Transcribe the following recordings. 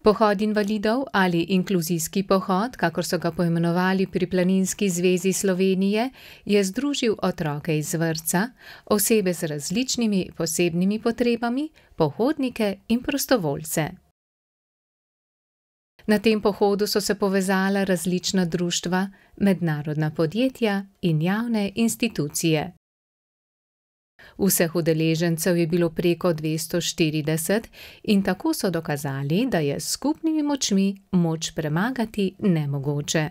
Pohod invalidov ali inkluzijski pohod, kakor so ga poimenovali pri Planinski zvezi Slovenije, je združil otroke iz vrtca, osebe z različnimi posebnimi potrebami, pohodnike in prostovoljce. Na tem pohodu so se povezala različna društva, mednarodna podjetja in javne institucije. Vseh udeležencev je bilo preko 240 in tako so dokazali, da je s skupnimi močmi moč premagati nemogoče.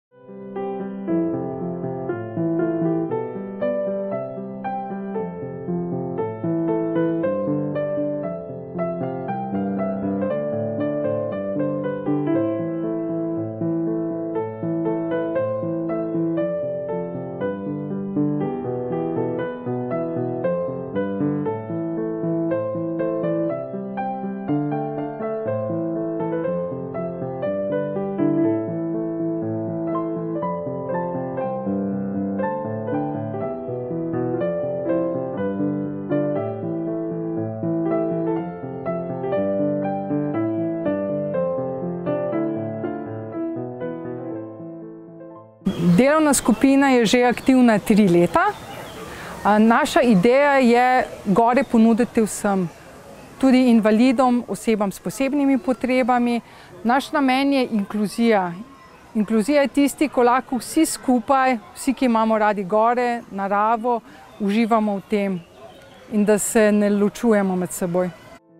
Delovna skupina je že aktivna 3 leta. Naša ideja je gore ponuditi vsem, tudi invalidom, osebam s posebnimi potrebami. Naš namen je inkluzija. Inkluzija je tisti, ko lahko vsi skupaj, vsi, ki imamo radi gore, naravo, uživamo v tem in da se ne ločujemo med seboj.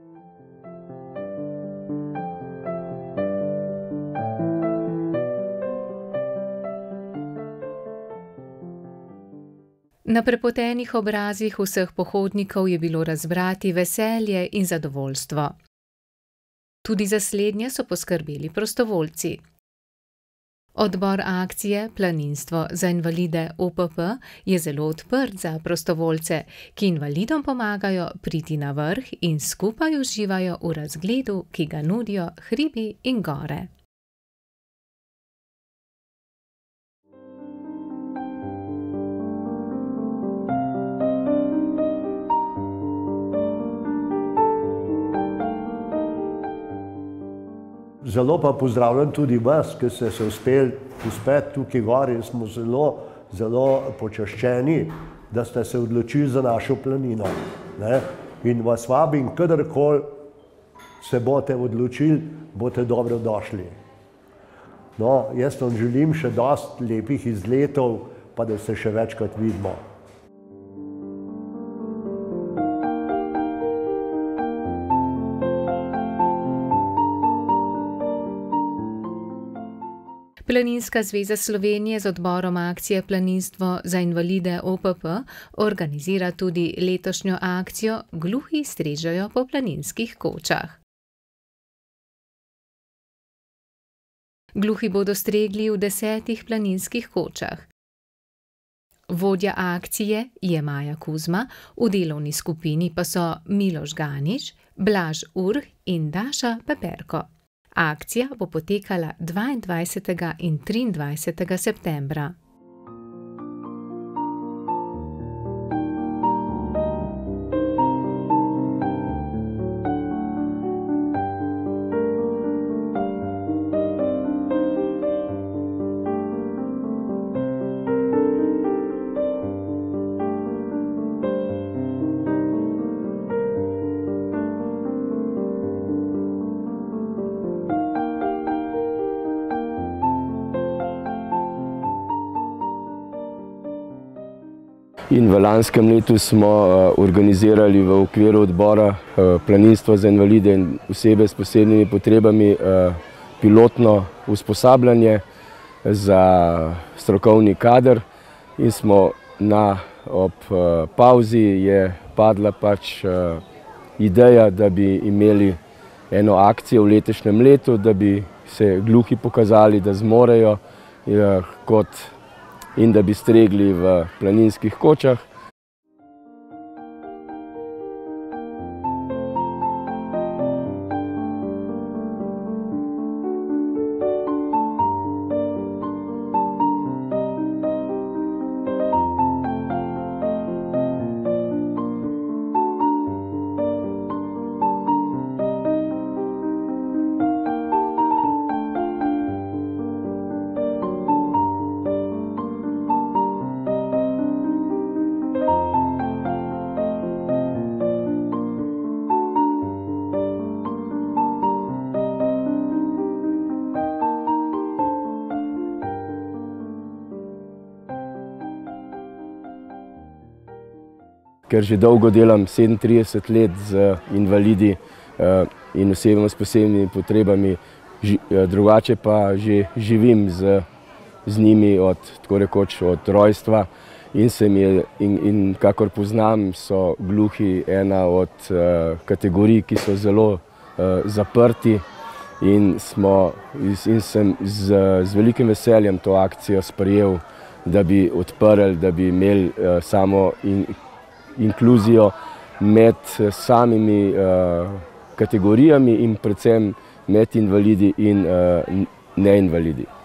Na prepotenih obrazih vseh pohodnikov je bilo razbrati veselje in zadovoljstvo. Tudi za slednje so poskrbeli prostovoljci. Odbor akcije Planinstvo za invalide OPP je zelo odprt za prostovoljce, ki invalidom pomagajo priti na vrh in skupaj uživajo v razgledu, ki ga nudijo hribi in gore. Zelo pa pozdravljam tudi vas, ki ste se uspeli uspeti tukaj gor in smo zelo počaščeni, da ste se odločili za našo planino. In vas vabim, kadarkoli se boste odločili, boste dobrodošli. No, jaz vam želim še dosti lepih izletov, pa da se še večkrat vidimo. Planinska zveza Slovenije z odborom akcije Planinstvo za invalide OPP organizira tudi letošnjo akcijo Gluhi strežejo po planinskih kočah. Gluhi bodo stregli v 10 planinskih kočah. Vodja akcije je Maja Kuzma, v delovni skupini pa so Miloš Ganič, Blaž Urh in Daša Peperko. Akcija bo potekala 22. in 23. septembra. In v lanskem letu smo organizirali v okviru odbora Planinstvo za invalide in osebe s posebnimi potrebami pilotno usposabljanje za strokovni kader in smo ob pavzi je padla ideja, da bi imeli eno akcijo v letošnjem letu, da bi se gluhi pokazali, da zmorejo in da bi stregli v planinskih kočah. ker že dolgo delam 37 let z invalidi in osebami s posebnimi potrebami, drugače pa že živim z njimi tako rekoč od rojstva in kakor poznam, so gluhi ena od kategorij, ki so zelo zaprti in sem z velikim veseljem to akcijo sprejel, da bi odprli, da bi imeli samo inkluzijo med samimi kategorijami in predvsem med invalidi in neinvalidi.